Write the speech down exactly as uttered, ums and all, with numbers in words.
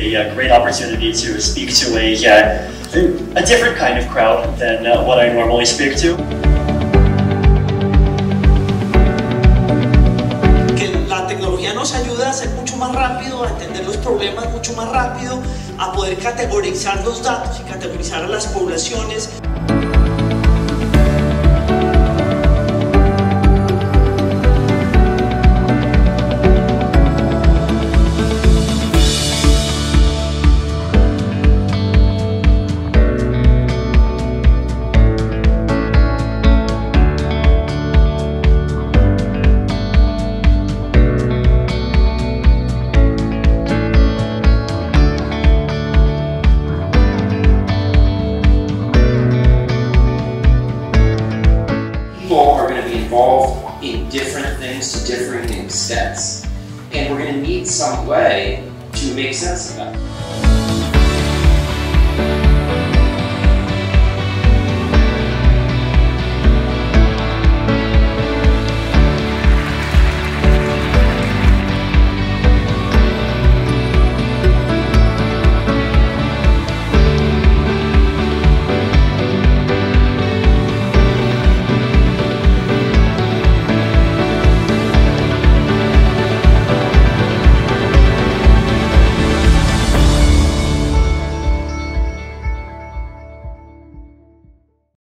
a, a great opportunity to speak to a, uh, a different kind of crowd than uh, what I normally speak to. Que la tecnología nos ayuda a ser mucho más rápido, a entender los problemas mucho más rápido, a poder categorizar los datos y categorizar a las poblaciones. People are going to be involved in different things to differing extents, and we're going to need some way to make sense of that.